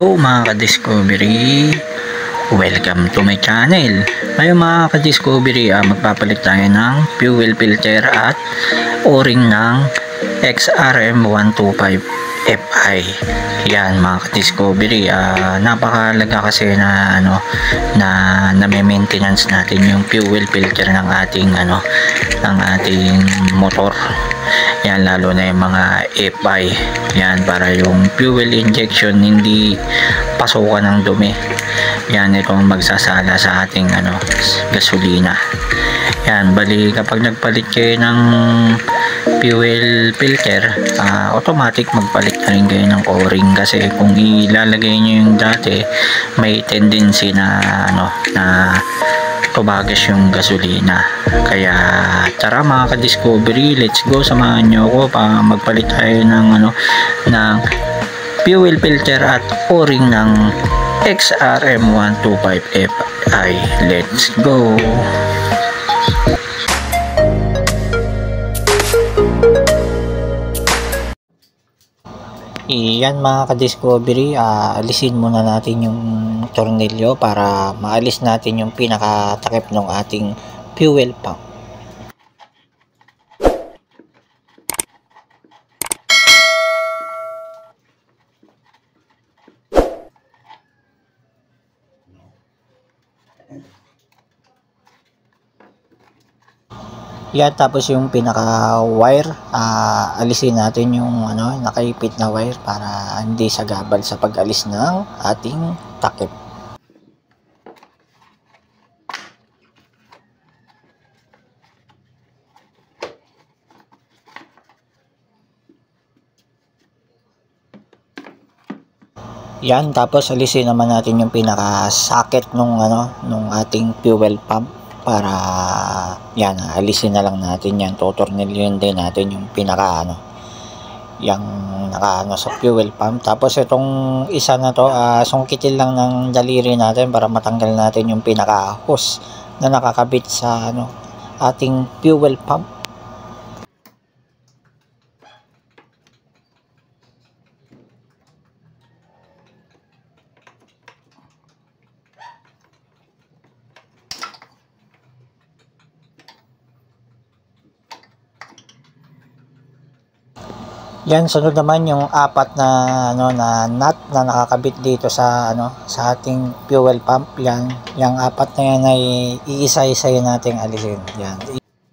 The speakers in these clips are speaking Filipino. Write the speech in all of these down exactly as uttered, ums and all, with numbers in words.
Hello mga ka-discovery, welcome to my channel. Ngayon mga ka-discovery, ah, magpapalit tayo ng fuel filter at o-ring ng X R M one twenty-five F I. Yan mga ka-discovery, ah, napakahalaga kasi na ano na na-maintenance natin yung fuel filter ng ating ano ng ating motor. Yan, lalo na yung mga F I. Yan, para yung fuel injection hindi pasukan ng dumi. Yan, itong magsasala sa ating ano gasolina. Yan, bali kapag nagpalit kayo ng fuel filter, uh, automatic magpalit na rin kayo ng o-ring, kasi kung ilalagay nyo yung dati, may tendency na ano na tumagas yung gasolina. Kaya tara mga ka-discovery, let's go, samahan nyo ako pa magpalit tayo ng ano ng fuel filter at o-ring ng X R M one twenty-five F I. Let's go. Iyan mga ka-discovery, uh, alisin muna natin yung tornilyo para maalis natin yung pinakatakip ng ating fuel pump. Yan, tapos yung pinaka wire, uh, alisin natin yung ano nakaipit na wire para hindi sagabal sa pag-alis ng ating takip. Yan, tapos alisin naman natin yung pinaka socket nung ano nung ating fuel pump para yan, alisin na lang natin yan, tutornilyon din natin yung pinaka ano yung naka ano sa fuel pump. Tapos itong isa na to, uh, sungkitin lang ng daliri natin para matanggal natin yung pinaka hose na nakakabit sa ano ating fuel pump. Yan, sunod naman yung apat na ano na nut na nakakabit dito sa ano sa ating fuel pump. Yan, yung apat na yan ay iisa-isa nating alisin. Yan.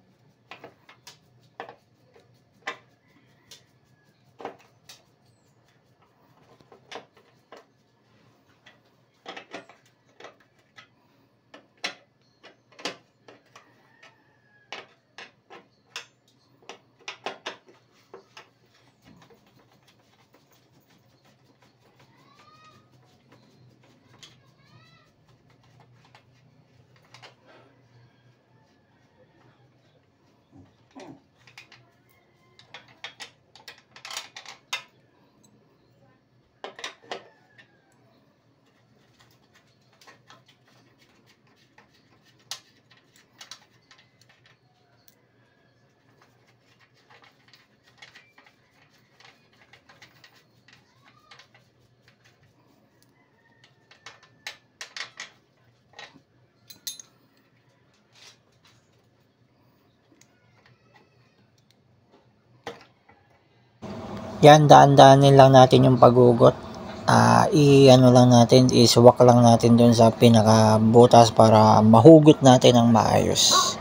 Yan, daan-daanin lang natin yung pagugot. Uh, i-ano lang natin, iswak lang natin dun sa pinaka butas para mahugot natin ang maayos.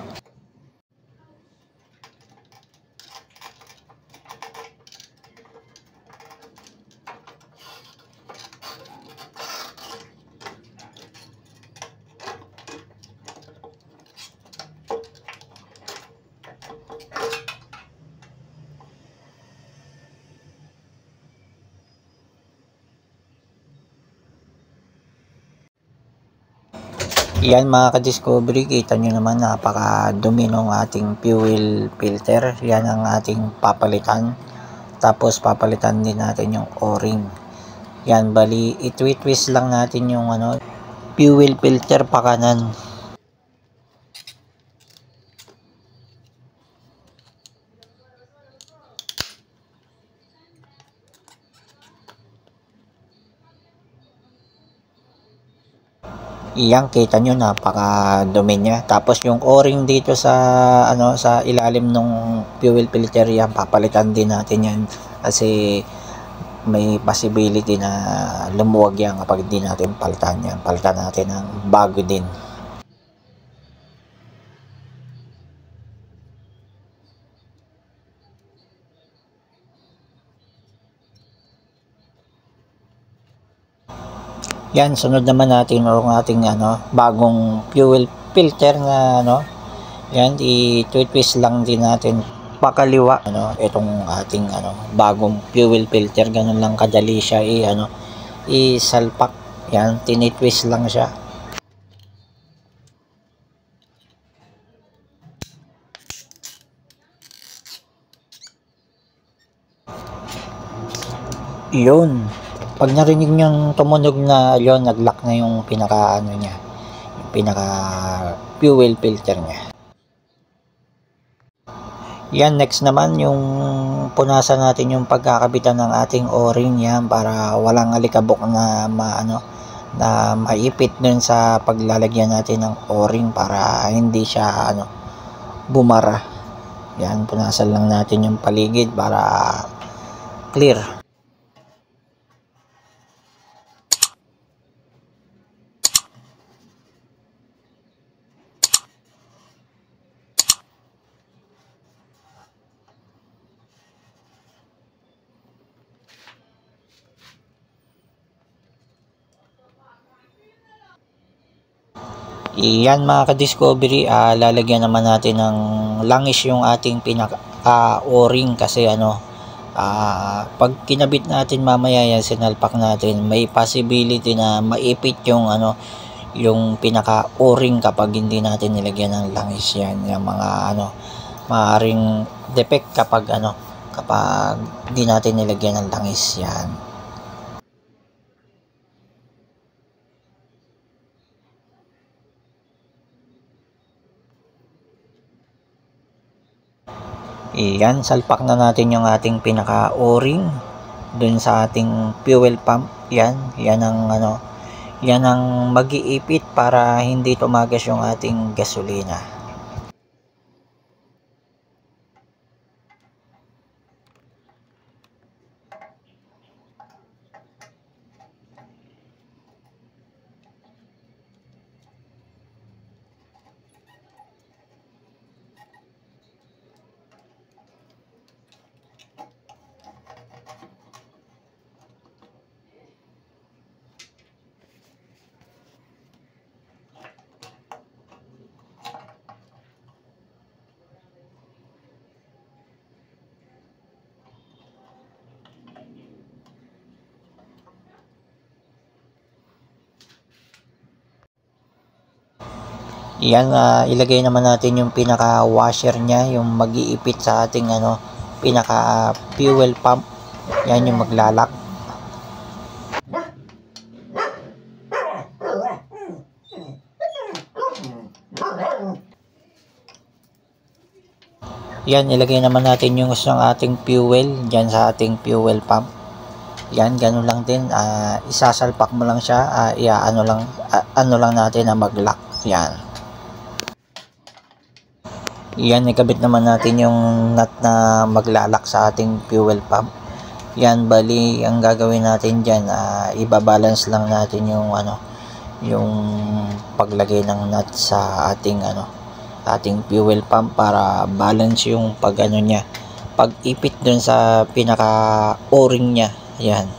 Yan mga ka-discovery, kita nyo naman napakadumi ng ating fuel filter. Yan ang ating papalitan. Tapos papalitan din natin yung o-ring. Yan, bali itwi-twist lang natin yung ano fuel filter pa kanan. Iyang kita nyo napakadumi niya. Tapos yung o-ring dito sa ano sa ilalim ng fuel filter yan, papalitan din natin yan kasi may possibility na lumuwag yan kapag hindi natin palitan yan. Palitan natin ng bago din. Yan, sunod naman natin yung ating ano, bagong fuel filter na ano, yan, i-twist lang din natin pakaliwa, ano, itong ating ano, bagong fuel filter, ganun lang kadali siya i ano, isalpak. Yan, tinitwist lang siya. Yun. Pag narinig niyang tumunog na yon, nag-lock na yung pinaka ano niya, yung pinaka fuel filter niya. Yan, next naman yung punasan natin yung pagkakabitan ng ating o-ring yan para walang alikabok na maano na maipit dun sa paglalagyan natin ng o-ring para hindi siya ano bumara. Yan, punasan lang natin yung paligid para clear. Iyan mga ka-discovery, uh, lalagyan naman natin ng langis yung ating pinaka uh, o-ring kasi ano, uh, pag kinabit natin mamaya yan, sinalpak natin, may possibility na maipit yung ano, yung pinaka o-ring kapag hindi natin nilagyan ng langis. Yan yung mga ano, maaring defect kapag ano, kapag hindi natin nilagyan ng langis. Yan. Iyan, salpak na natin yung ating pinaka o-ring dun sa ating fuel pump. Yan, yan ang ano, yan ang mag-iipit para hindi tumagas yung ating gasolina. Yan, uh, ilagay naman natin yung pinaka washer niya, yung mag-iipit sa ating ano, pinaka fuel pump. Yan yung maglalak. Yan, ilagay naman natin yung gusto ng ating fuel dyan sa ating fuel pump. Yan, ganun lang din, uh, isasalpak mo lang siya, uh, iya, ano lang, uh, ano lang natin na mag-lock. Yan. Yan, ikabit naman natin yung nut na maglalak sa ating fuel pump. Yan, bali ang gagawin natin diyan, uh, ibabalance lang natin yung ano, yung paglagay ng nut sa ating ano, ating fuel pump para balance yung pag ano niya, pag ipit dun sa pinaka o-ring niya. Yan.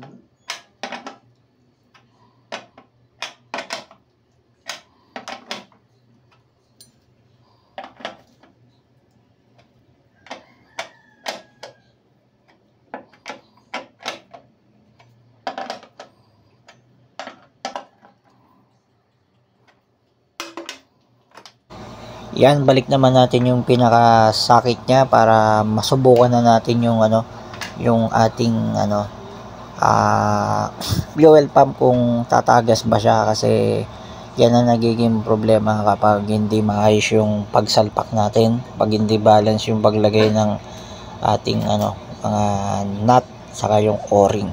Yan, balik naman natin yung pinaka-socket niya para masubukan na natin yung ano, yung ating ano, ah, fuel pump kung tatagas ba siya, kasi yan ang nagiging problema kapag hindi maayos yung pagsalpak natin, pag hindi balance yung paglagay ng ating ano, mga nut saka yung o-ring.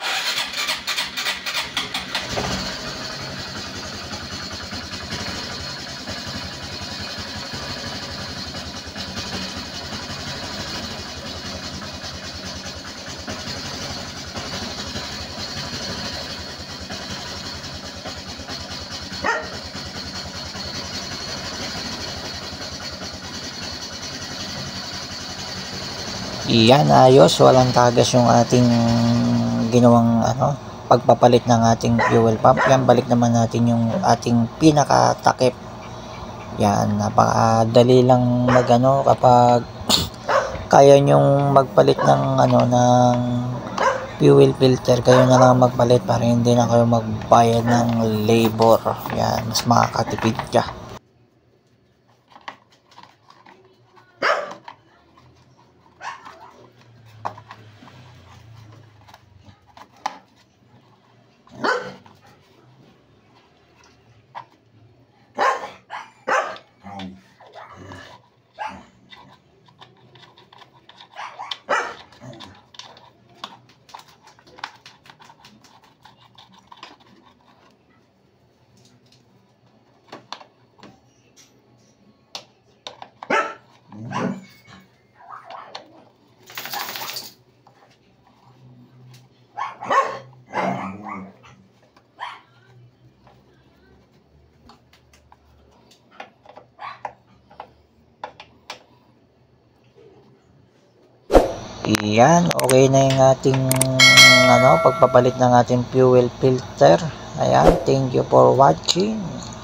Iyan, ayos, walang tagas yung ating ginawang ano, pagpapalit ng ating fuel pump. Yan, balik naman natin yung ating pinaka-takip. Yan, napakadali lang magano kapag kaya nyong magpalit ng ano, ng fuel filter, kayo na lang magpalit para hindi na kayo magbayad ng labor. Yan, mas makakatipid ka. Iyan, okay na yung ating ano, pagpapalit ng ating fuel filter. Ayan, thank you for watching.